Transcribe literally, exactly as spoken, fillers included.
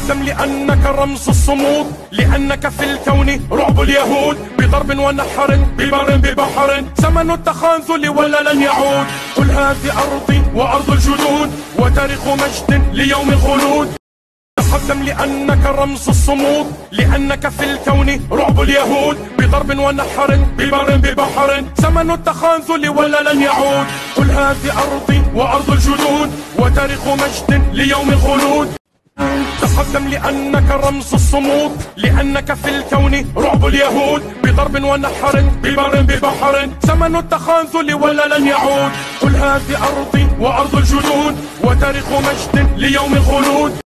تقدم لأنك رمز الصمود، لأنك في الكون رعب اليهود. بضرب ونحر ببر ببحر، زمن التخاذل ولا لن يعود. قل هذه أرضي وأرض الجدود، وتاريخ مجد ليوم الخلود. تقدم لأنك رمز الصمود، لأنك في الكون رعب اليهود. بضرب ونحر ببر ببحر، زمن التخاذل ولا لن يعود. قل هذه أرضي وأرض الجدود، وتاريخ مجد ليوم الخلود. تقدم لأنك رمز الصمود، لأنك في الكون رعب اليهود. بضرب ونحر ببر ببحر، زمن التخاذل ولا لن يعود. قل هذه أرضي وأرض الجدود، وتاريخ مجد ليوم الخلود.